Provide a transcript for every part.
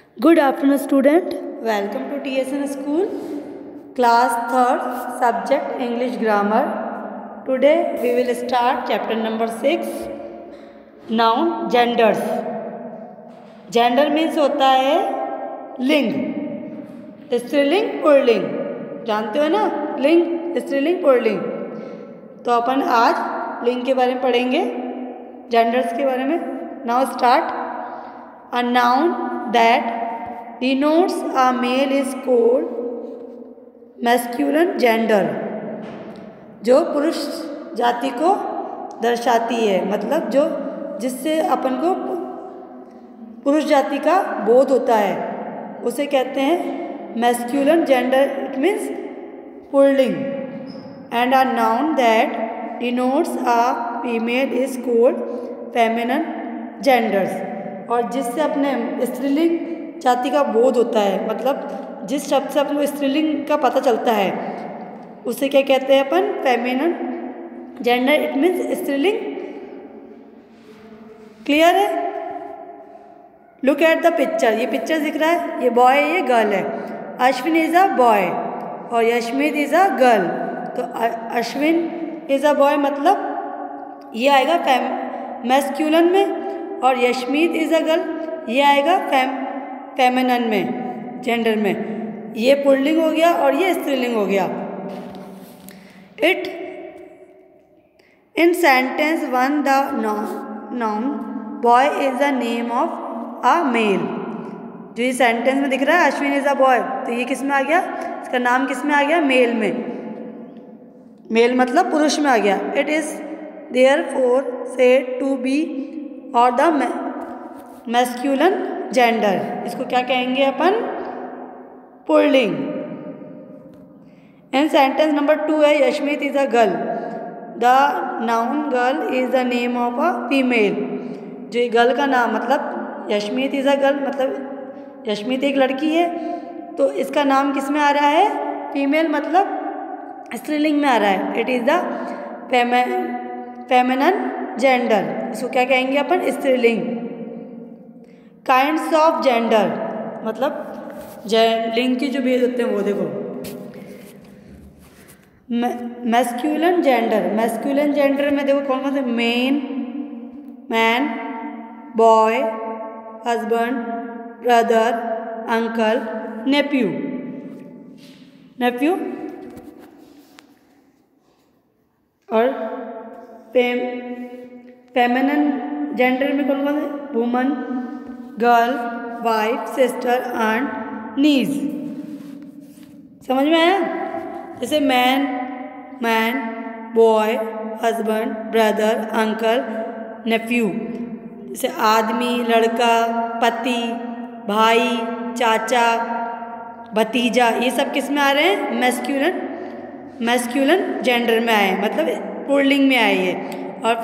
Good afternoon, student. Welcome to TSN School, class 3rd, subject English Grammar. Today we will start chapter number 6, noun genders. Gender means होता है लिंग, स्त्रीलिंग pulling, जानते हो ना, लिंग स्त्रीलिंग पुल्लिंग। तो अपन आज लिंग के बारे में पढ़ेंगे, genders के बारे में। Now start. A noun that denotes a male is called masculine gender. जो पुरुष जाति को दर्शाती है, मतलब जो जिससे अपन को पुरुष जाति का बोध होता है, उसे कहते हैं masculine gender. It means पुल्लिंग. And a noun that denotes a female is called feminine genders. और जिससे अपने स्त्रीलिंग जाति का बोध होता है, मतलब जिस शब्द से अपन को स्त्रीलिंग का पता चलता है, उसे क्या कहते हैं अपन? Feminine gender. इट मीन्स स्त्रीलिंग. क्लियर है? Look at the picture. ये पिक्चर दिख रहा है, ये बॉय है, ये गर्ल है. अश्विन इज अ बॉय और यशमीत इज अ गर्ल. तो अश्विन इज अ बॉय मतलब ये आएगा मैस्क्यूलन में, और यशमीत इज अ गर्ल ये आएगा फेमिनिन में, जेंडर में. ये पुल्लिंग हो गया और ये स्त्रीलिंग हो गया. It in sentence one the noun boy is the name of a male. जो ये सेंटेंस में दिख रहा है अश्विन इज अ बॉय, तो ये किस में आ गया? इसका नाम किस में आ गया? मेल में. मेल मतलब पुरुष में आ गया. It is therefore said to be or the masculine gender. इसको क्या कहेंगे अपन? पुल्लिंग. इन सेंटेंस नंबर 2 है Yashmeet is a girl. The noun girl is the name of a female. जो ये गर्ल का नाम, मतलब यशमीत इज अ गर्ल, मतलब यशमीत एक लड़की है, तो इसका नाम किस में आ रहा है? फीमेल, मतलब स्त्रीलिंग में आ रहा है. It is the feminine gender. इसको क्या कहेंगे अपन? स्त्रीलिंग. काइंड्स ऑफ जेंडर, मतलब लिंग के जो भेद होते हैं वो देखो. मैस्क्यूलन जेंडर. मैस्क्यूलन जेंडर में देखो कौन कौन से? Man, boy, husband, brother, uncle, nephew. और फेमिनिन जेंडर में कौन कौन है? Woman, girl, wife, sister and nieces. समझ में आया? जैसे man, boy, husband, brother, uncle, nephew. जैसे आदमी, लड़का, पति, भाई, चाचा, भतीजा, ये सब किस में आ रहे हैं? मैस्क्यूलन जेंडर में आए, मतलब पुल्लिंग में आए ये. और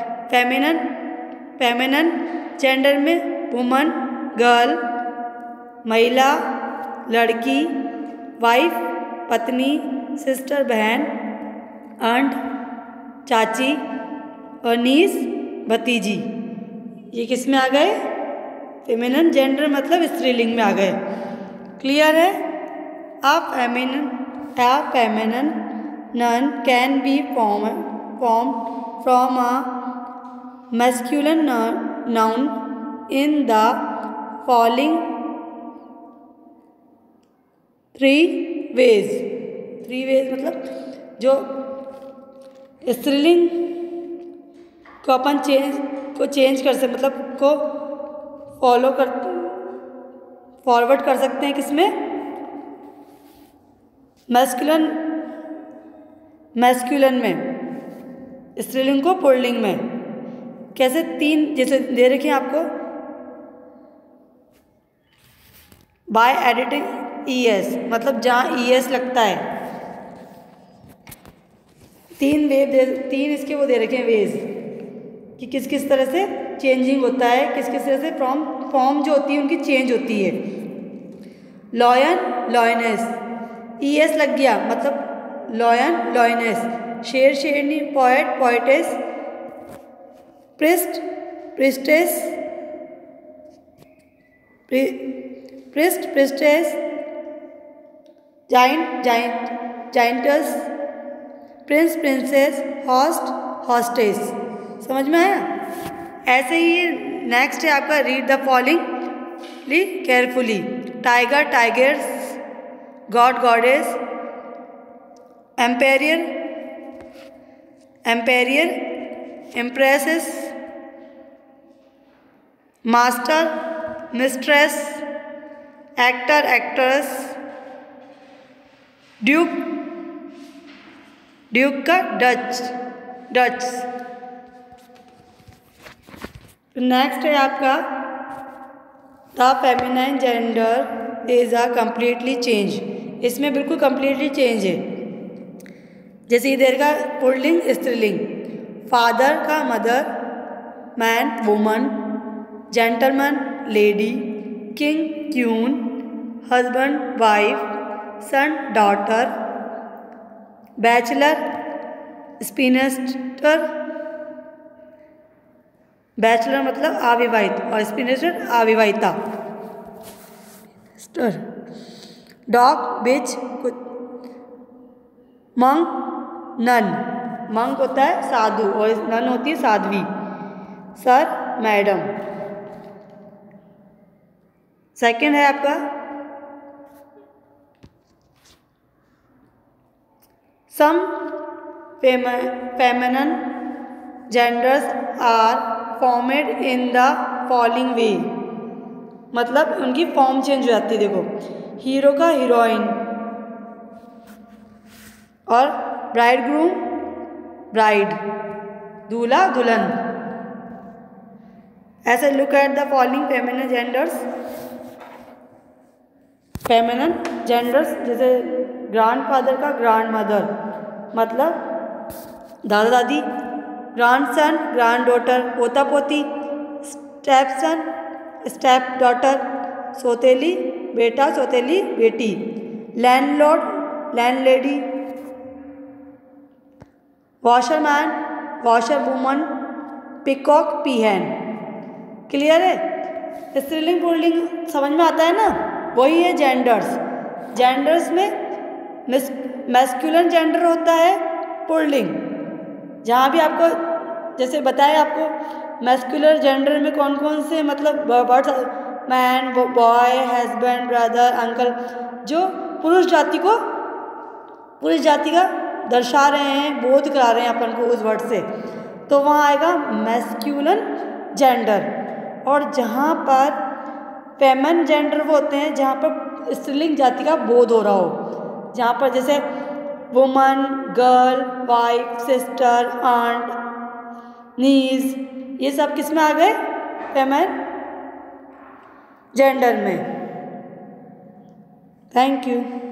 फेमिनिन जेंडर में वुमन, गर्ल, महिला, लड़की, वाइफ पत्नी, सिस्टर बहन, आंट चाची, और नीस भतीजी. ये किस में आ गए? फेमिनिन जेंडर, मतलब स्त्रीलिंग में आ गए. क्लियर है? A feminine noun can be formed from a masculine noun in the following three ways. मतलब जो स्त्रीलिंग को अपन चेंज कर सकते, मतलब को फॉरवर्ड कर सकते हैं किसमें? मैस्क्यूलन में, स्त्रीलिंग को पुल्लिंग में. कैसे? 3 जैसे दे रखे हैं आपको. बाय एडिटिंग ES, मतलब जहाँ ES लगता है. 3 इसके वो दे रखे हैं वेज, कि किस किस तरह से चेंजिंग होता है, किस किस तरह से फॉर्म जो होती है उनकी चेंज होती है. लॉयन, लॉयनेस, ES लग गया, मतलब लॉयन, लॉयनेस. शेर, शेरनी, poet, poetess, priest, priestess, prince, princess, giant, giantess, prince, princess, host, hostess. समझ में आया? ऐसे ही नेक्स्ट है आपका read the following carefully. Tiger, tigers, god, goddess, emperor, emperor, empress, master, mistress, actor, actress, duke, duke का डच। नेक्स्ट है आपका the feminine gender is a completely change. इसमें बिल्कुल कम्प्लीटली चेंज है। जैसे इधर का पुल्लिंग स्त्रीलिंग, फादर का mother, man woman, gentleman lady, king queen, husband wife, son daughter, bachelor spinster, bachelor मतलब अविवाहित और स्पिनिस्टर अविवाहिता, dog, bitch, monk, nun. Monk होता है साधु और नन होती है साध्वी। Sir, madam. सेकंड है आपका some feminine genders are formed in the following way। मतलब उनकी फॉर्म चेंज हो जाती है। देखो, हीरो का हीरोइन और ब्राइड ग्रूम ब्राइड, दूल्हा दुल्हन। ऐसे look at the following feminine genders. जैसे ग्रैंडफादर का ग्रैंड मदर मतलब दादा दादी, ग्रैंडसन ग्रैंड डॉटर पोता पोती, स्टेपसन स्टेप डॉटर सौतेली बेटा सौतेली बेटी, landlord landlady, washerman washer woman, peacock peahen. Clear है? स्त्रीलिंग पुल्लिंग समझ में आता है ना? वही है जेंडर्स। जेंडर्स में मैस्कुलिन जेंडर होता है पुल्लिंग। जहाँ भी आपको जैसे बताया आपको मैस्कुलर जेंडर में कौन कौन से मतलब words, man, boy, husband, brother, uncle, जो पुरुष जाति का दर्शा रहे हैं, बोध करा रहे हैं अपन को उस वर्ड से, तो वहाँ आएगा मैस्कुलिन जेंडर। और जहाँ पर फेमिनिन जेंडर वो होते हैं जहाँ पर स्त्रीलिंग जाति का बोध हो रहा हो, जहाँ पर जैसे woman, girl, wife, sister, aunt, nieces, ये सब किस में आ गए? फेमिनिन जेंडर में। Thank you.